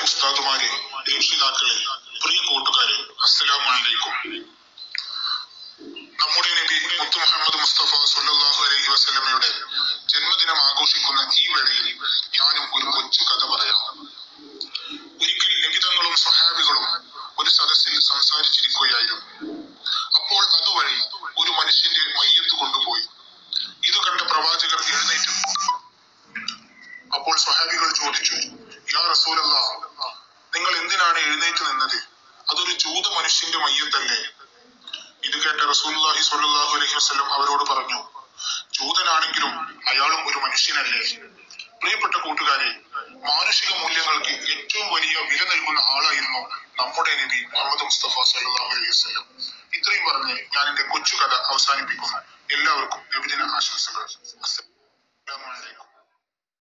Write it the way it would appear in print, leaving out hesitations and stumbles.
ഉസ്താദുമാരെ, രക്ഷിതാക്കളെ, പ്രിയ കൂട്ടുകാരെ, അസ്സലാമു അലൈക്കും. നമ്മുടെ നബി മുത്തു മുഹമ്മദ് മുസ്തഫ സ്വല്ലല്ലാഹു അലൈഹി വസല്ലമയുടെ ജന്മദിനം ആഘോഷിക്കുന്ന ഈ വേളയിൽ ഞാനും ഒരു കൊച്ചു കഥ പറയാം. ഒരിക്കൽ നബിതങ്ങളും സ്വഹാബികളും ഒരു സദസ്സിൽ സംസാരിച്ചിരിക്കുകയായിരുന്നു. അപ്പോൾ അതുവഴി ഒരു മനുഷ്യന്റെ മയ്യത്ത് കൊണ്ടുപോയി. ഇത് കണ്ട പ്രവാചകർ എഴുന്നേറ്റു. അപ്പോൾ സ്വഹാബികൾ ചോദിച്ചു, യാ റസൂലല്ലാഹ്, നിങ്ങൾ എന്തിനാണ് എഴുന്നേറ്റ് നിന്നത്? അതൊരു ജൂത മനുഷ്യന്റെ മയ്യത്തല്ലേ? ഇത് കേട്ട റസൂലുള്ളാഹി സ്വല്ലല്ലാഹു അലൈഹി വസല്ലം അവരോട് പറഞ്ഞു, ജൂതനാണെങ്കിലും അയാളും ഒരു മനുഷ്യനല്ലേ? പ്രിയപ്പെട്ട കൂട്ടുകാരെ, മാനുഷിക മൂല്യങ്ങൾക്ക് ഏറ്റവും വലിയ വില നൽകുന്ന ആളായിരുന്നു നമ്മുടെ നബി മുഹമ്മദ് മുസ്തഫ സ്വല്ലല്ലാഹു അലൈഹി വസല്ലം. ഇത്രയും പറഞ്ഞ് ഞാൻ എന്റെ കൊച്ചു കഥ അവസാനിപ്പിക്കുന്നു. എല്ലാവർക്കും നബിദിന ആശംസകൾ.